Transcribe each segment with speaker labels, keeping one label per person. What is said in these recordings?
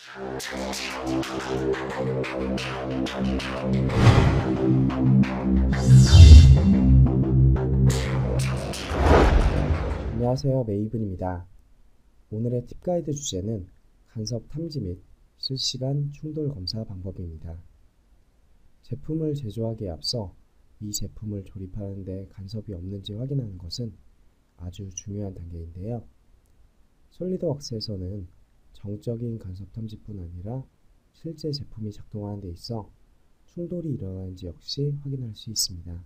Speaker 1: 안녕하세요, 메이븐입니다. 오늘의 팁 가이드 주제는 간섭 탐지 및 실시간 충돌 검사 방법입니다. 제품을 제조하기에 앞서 이 제품을 조립하는 데 간섭이 없는지 확인하는 것은 아주 중요한 단계인데요. 솔리드웍스에서는 정적인 간섭 탐지뿐 아니라 실제 제품이 작동하는 데 있어 충돌이 일어나는지 역시 확인할 수 있습니다.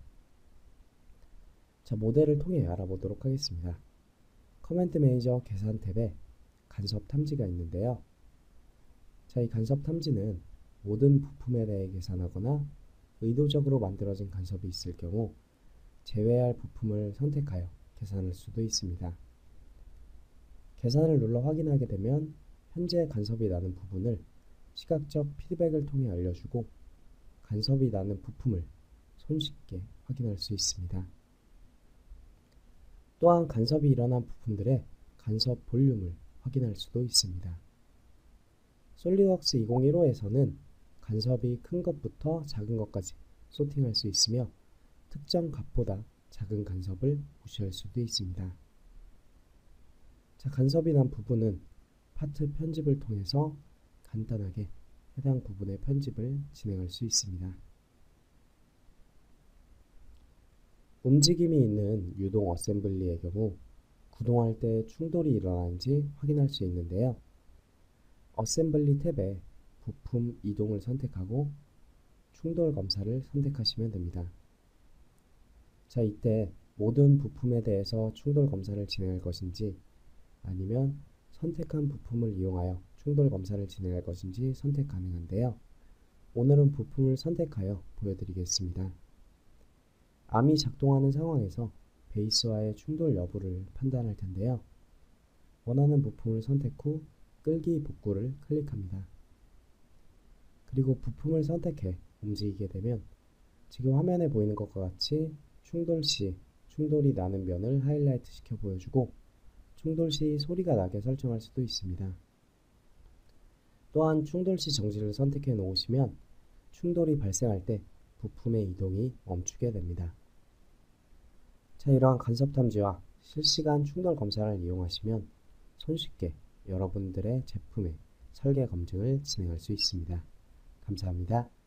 Speaker 1: 자, 모델을 통해 알아보도록 하겠습니다. 커맨드 매니저 계산 탭에 간섭 탐지가 있는데요. 자, 이 간섭 탐지는 모든 부품에 대해 계산하거나 의도적으로 만들어진 간섭이 있을 경우 제외할 부품을 선택하여 계산할 수도 있습니다. 계산을 눌러 확인하게 되면 현재 간섭이 나는 부분을 시각적 피드백을 통해 알려주고 간섭이 나는 부품을 손쉽게 확인할 수 있습니다. 또한 간섭이 일어난 부품들의 간섭 볼륨을 확인할 수도 있습니다. 솔리드웍스 2015에서는 간섭이 큰 것부터 작은 것까지 소팅할 수 있으며 특정 값보다 작은 간섭을 무시할 수도 있습니다. 자, 간섭이 난 부분은 파트 편집을 통해서 간단하게 해당 부분의 편집을 진행할 수 있습니다. 움직임이 있는 유동 어셈블리의 경우 구동할 때 충돌이 일어나는지 확인할 수 있는데요. 어셈블리 탭에 부품 이동을 선택하고 충돌 검사를 선택하시면 됩니다. 자, 이때 모든 부품에 대해서 충돌 검사를 진행할 것인지 아니면 선택한 부품을 이용하여 충돌 검사를 진행할 것인지 선택 가능한데요. 오늘은 부품을 선택하여 보여드리겠습니다. 암이 작동하는 상황에서 베이스와의 충돌 여부를 판단할 텐데요. 원하는 부품을 선택 후 끌기 복구를 클릭합니다. 그리고 부품을 선택해 움직이게 되면 지금 화면에 보이는 것과 같이 충돌 시 충돌이 나는 면을 하이라이트 시켜 보여주고 충돌 시 소리가 나게 설정할 수도 있습니다. 또한 충돌 시 정지를 선택해 놓으시면 충돌이 발생할 때 부품의 이동이 멈추게 됩니다. 자, 이러한 간섭 탐지와 실시간 충돌 검사를 이용하시면 손쉽게 여러분들의 제품의 설계 검증을 진행할 수 있습니다. 감사합니다.